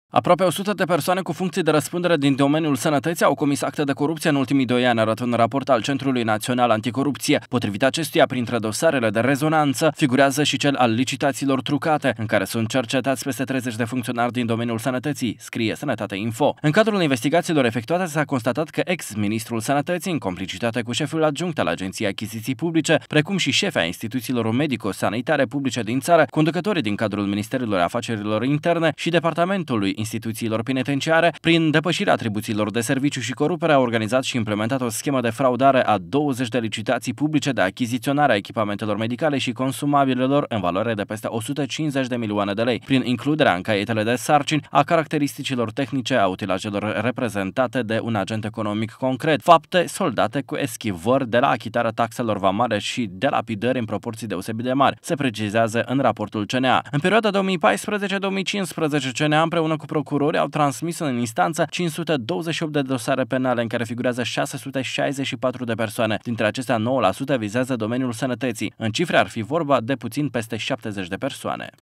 Aproape 100 de persoane cu funcții de răspundere din domeniul sănătății au comis acte de corupție în ultimii 2 ani, arată un raport al Centrului Național Anticorupție. Potrivit acestuia, printre dosarele de rezonanță, figurează și cel al licitațiilor trucate, în care sunt cercetați peste 30 de funcționari din domeniul sănătății, scrie Sănătate Info. În cadrul investigațiilor efectuate s-a constatat că ex-ministrul Sănătății, în complicitate cu șeful adjunct al Agenției Achiziții Publice, precum și șefii ai instituțiilor medico-sanitare publice din țară, conducătorii din cadrul Ministerilor Afacerilor Interne și Departamentului instituțiilor penitenciare, prin depășirea atribuțiilor de serviciu și corupere, a organizat și implementat o schemă de fraudare a 20 de licitații publice de achiziționare a echipamentelor medicale și consumabilelor în valoare de peste 150 de milioane de lei, prin includerea în caietele de sarcini a caracteristicilor tehnice a utilajelor reprezentate de un agent economic concret, fapte soldate cu eschivări de la achitarea taxelor vamale și de lapidări în proporții deosebit de mari, se precizează în raportul CNA. În perioada 2014-2015, CNA împreună cu procurori au transmis în instanță 528 de dosare penale în care figurează 664 de persoane. Dintre acestea, 9% vizează domeniul sănătății. În cifre ar fi vorba de puțin peste 70 de persoane.